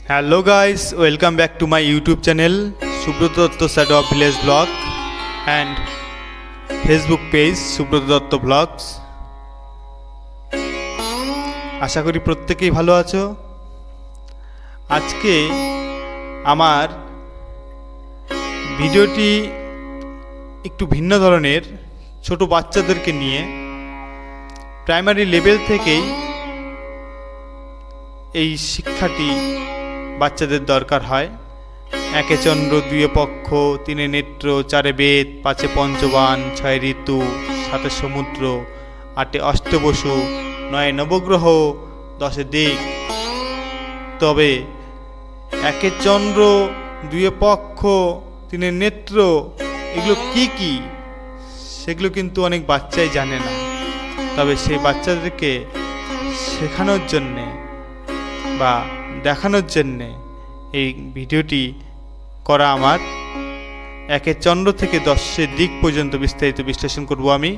Hello guys, welcome back to my YouTube channel SUBRATA Shadow of Village Vlog and Facebook page SUBRATA Vlogs। আশা করি প্রত্যেকেই ভালো আছো। আজকে আমার ভিডিওটি একটু ভিন্ন ধরনের, ছোট বাচ্চাদেরকে নিয়ে প্রাইমারি লেভেল থেকেই এই শিক্ষাটি বাচ্চাদের দরকার হয়। একে চন্দ্র, দুয়ে পক্ষ, তিনে নেত্র, চারে বেদ, পাঁচে পঞ্চবান, ছয় ঋতু, সাতে সমুদ্র, আটে অষ্টবসু, নয়ে নবগ্রহ, দশে দিক। তবে একে চন্দ্র, দুয়ে পক্ষ, তিনে নেত্র এগুলো কি কি সেগুলো কিন্তু অনেক বাচ্চাই জানে না। তবে সেই বাচ্চাদেরকে শেখানোর জন্যে বা দেখানোর জন্যে এই ভিডিওটি করা আমার। একে চন্দ্র থেকে দশের দিক পর্যন্ত বিস্তারিত বিশ্লেষণ করব আমি।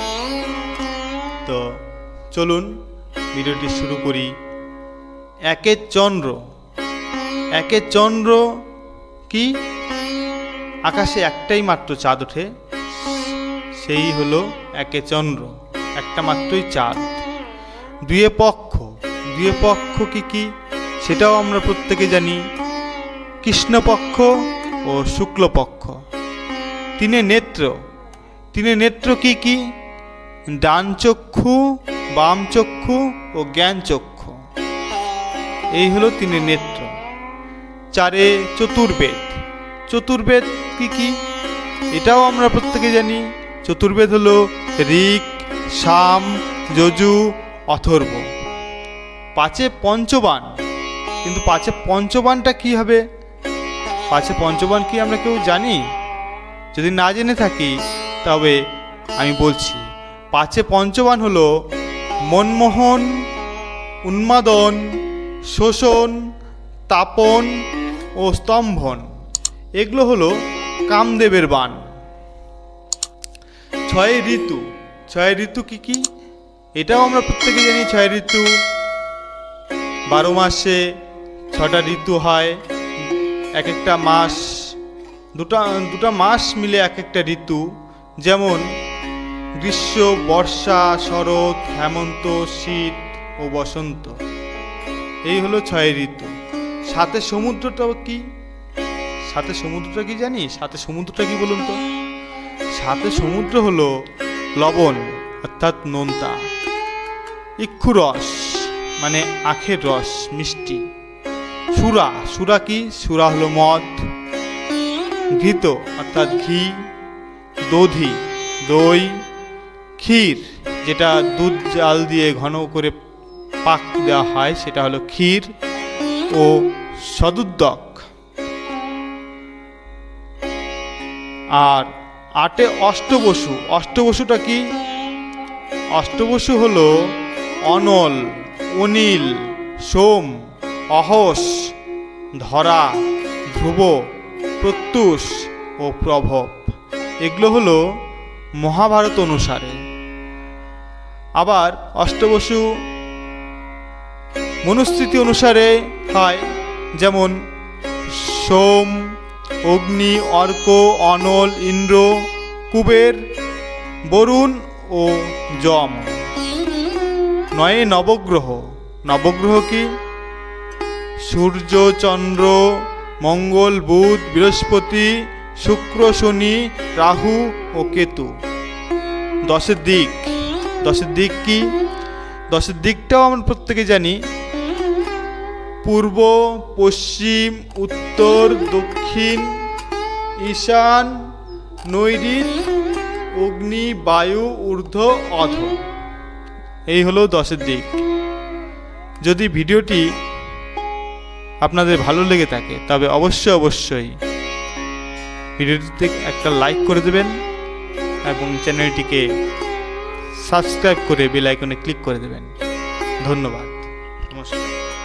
তো চলুন ভিডিওটি শুরু করি। একে চন্দ্র, একে চন্দ্র কি? আকাশে একটাই মাত্র চাঁদ ওঠে, সেই হলো একে চন্দ্র, একটা মাত্রই চাঁদ। দুয়ে পক্ষ, দুয়ে পক্ষ কি কি সেটাও আমরা প্রত্যেকে জানি, কৃষ্ণপক্ষ ও শুক্লপক্ষ। তিনে নেত্র, তিনে নেত্র কি কি? ডান চক্ষু, বাম চক্ষু ও জ্ঞান চক্ষু, এই হলো তিনে নেত্র। চারে চতুর্বেদ, চতুর্বেদ কি কি এটাও আমরা প্রত্যেকে জানি। চতুর্বেদ হলো ঋক, সাম, যজু, অথর্ব। পাঁচে পঞ্চবান, কিন্তু পাঁচে পঞ্চবানটা কি হবে? পাঁচে পঞ্চবান কি আমরা কেউ জানি? যদি না জেনে থাকি তবে আমি বলছি, পাঁচে পঞ্চবান হলো মনমোহন, উন্মাদন, শোষণ, তাপন ও স্তম্ভন, এগুলো হলো কামদেবের বান। ছয় ঋতু, ছয় ঋতু কি কি এটাও আমরা প্রত্যেকে জানি। ছয় ঋতু 12 মাসে 6টা ঋতু হয়, এক একটা মাস, দুটা মাস মিলে এক একটা ঋতু। যেমন গ্রীষ্ম, বর্ষা, শরৎ, হেমন্ত, শীত ও বসন্ত, এই হলো 6 ঋতু। সাথে সমুদ্রটাও কি? সাথে সমুদ্রটা কি জানি? সাথে সমুদ্রটা কি বলুন তো? সাথে সমুদ্র হলো লবণ অর্থাৎ নোনতা, ইক্ষুরস মানে আখের রস, মিষ্টি। সুরা, সুরা কি? সুরা হলো মদ। ঘৃত অর্থাৎ ঘি, দধি দই, ক্ষীর যেটা দুধ জাল দিয়ে ঘন করে পাক দেওয়া হয় সেটা হলো ক্ষীর, ও সদুদ্দক। আর আটে অষ্টবসু, অষ্টবসুটা কি? অষ্টবসু হলো অনল, অনিল, সোম, অহস, ধরা, ধ্রুব, প্রত্যুষ ও প্রভব, এগুলো হলো মহাভারত অনুসারে। আবার অষ্টবসু মনুস্মৃতি অনুসারে হয়, যেমন সোম, অগ্নি, অর্ক, অনল, ইন্দ্র, কুবের, বরুণ ও যম। নয়ে নবগ্রহ, নবগ্রহ কি? সূর্য, চন্দ্র, মঙ্গল, বুধ, বৃহস্পতি, শুক্র, শনি, রাহু ও কেতু। দশের দিক, দশের দিক কি? দশের দিকটাও আমরা প্রত্যেকে জানি। পূর্ব, পশ্চিম, উত্তর, দক্ষিণ, ঈশান, নৈঋত, অগ্নি, বায়ু, ঊর্ধ্ব, অধ, এই হলো দশের দিক। যদি ভিডিওটি আপনাদের ভালো লেগে থাকে তবে অবশ্যই ভিডিওটিতে একটা লাইক করে দেবেন এবং চ্যানেলটিকে সাবস্ক্রাইব করে বেল আইকনে ক্লিক করে দেবেন। ধন্যবাদ, নমস্কার।